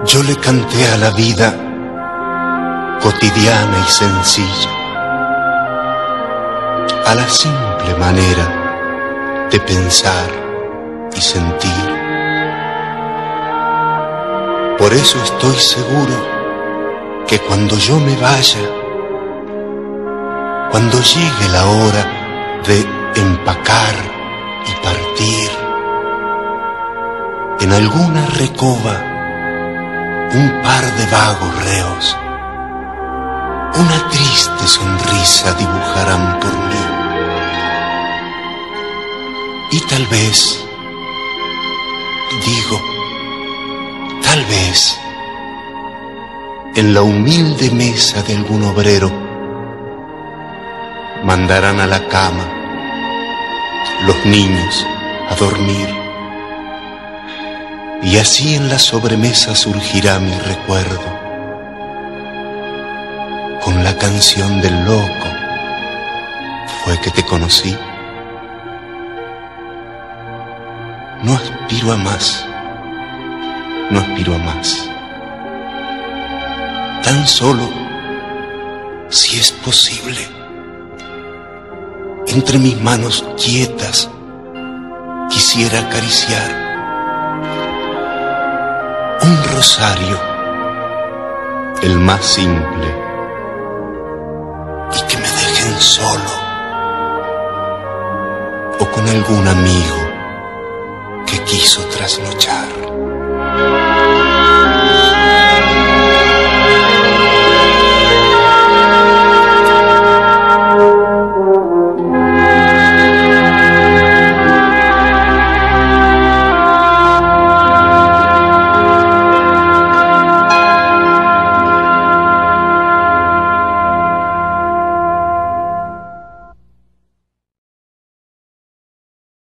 Yo le canté a la vida cotidiana y sencilla, a la simple manera de pensar y sentir. Por eso estoy seguro que cuando yo me vaya, cuando llegue la hora de empacar y partir, en alguna recoba un par de vagos reos una triste sonrisa dibujarán por mí. Y tal vez, digo, tal vez, en la humilde mesa de algún obrero, mandarán a la cama los niños a dormir. Y así en la sobremesa surgirá mi recuerdo, con la canción del loco, fue que te conocí. No aspiro a más, no aspiro a más. Tan solo, si es posible, entre mis manos quietas quisiera acariciar un rosario, el más simple, y que me dejen solo o con algún amigo que quiso trasnochar.